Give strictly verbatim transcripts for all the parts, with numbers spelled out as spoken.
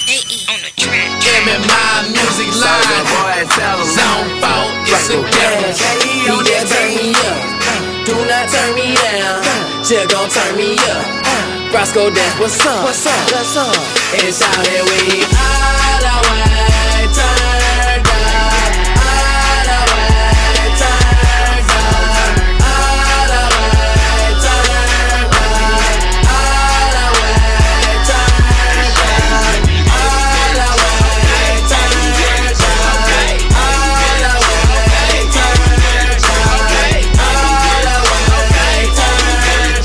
A E on the track. M and my music line. Zone four, it's a gas. He just turn me up. Do not turn me down. Just gon' turn me up. Roscoe dance, what's up? What's up? What's up? It's out here we all the way turned up. All the way turned up. All the way turned up. All the way turned up. All the way turned up. All the way turned up. All the way turned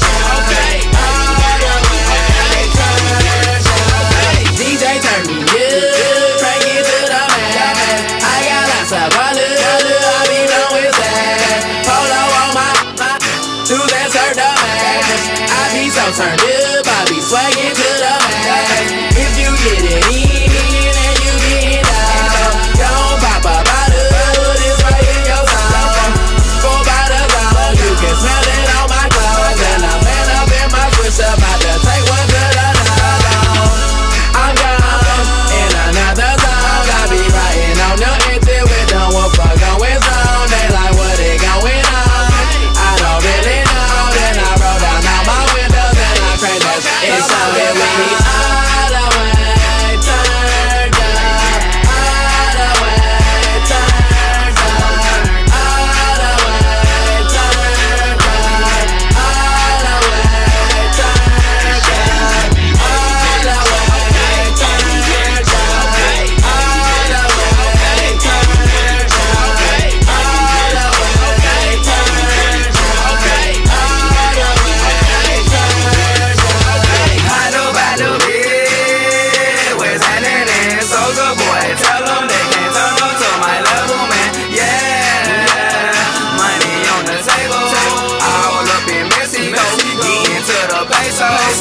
up. D J turn me up, crank it to the max. I got lots of color, I be knowing that. Polo on my, my, do that turn the max. I be so turned up, I be swagging to the max. If you get it in and you get it out, don't pop a bottle, this right in your song. Four bottles on, you can smell it on my clothes. And I'm man up in my switch, about to take one to the nose. I'm gone in another zone. I be riding on the exit with no one fuck going zone. They like what it going on. I don't really know. Then I roll down all my windows and I crank that. It's so that we all the way turned up. All the way turned up. All the way turned up. All the way turned up. All the way turned up. All the way turned up. All the way turned up. All the way turned up. I know about the bit, where's happening? So good boy, tell them they can't turn up to my level, man. Yeah, money on the table. All up in Mexico, getting to the pesos.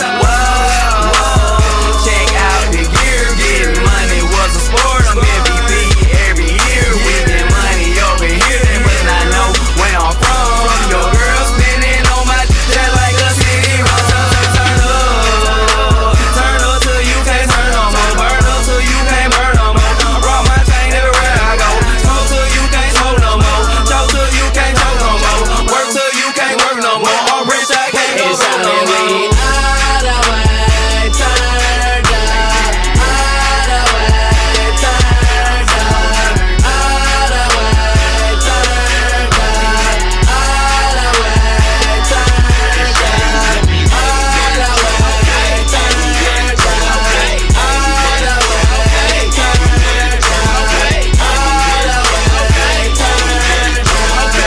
Whoa, check out the gear, getting money was a sport. I'm M V P every year. We get money over here, they must not know where I'm from. Your girl spinning on my jet like a city road. Turn up, turn up till you can't turn no more. Burn up till you can't burn no more. Rock my chain everywhere I go. Smoke till you can't smoke no more. Choke till you can't choke no more. Work till you can't work no more. I'm rich, I can't go It's broke out no here we more. all the way turned up. All the way turned up. All the way turned up. All the way turned up. All the way turned up. All the way turned up. All the way turned up. All the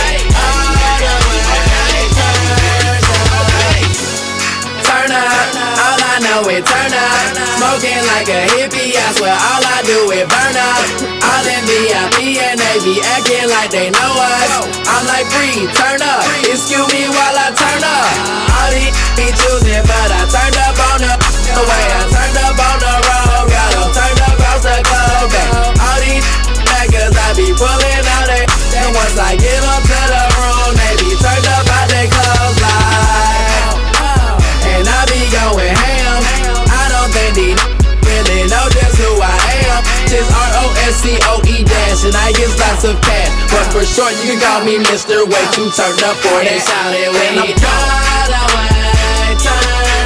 way turned up. Turn up, all I know is turn up. Smoking like a hippie, I swear all I do is burn up. All in V I P and they be acting like they know us. I'm like free, turn up, excuse me while I turn up. All these be choosing, but I turned up on the the way I turned up on the road. Got them turned up across the globe. And all these niggas I be pulling out they. And once I get up to the room, they be turned up out they clothes like. And I be going ham. I don't think these really know just who I am. Just R O S C O E dash, and I get lots of cash. But for short, you can call me Mister Way Too Turned Up for that. It's out here when I'm all the way turned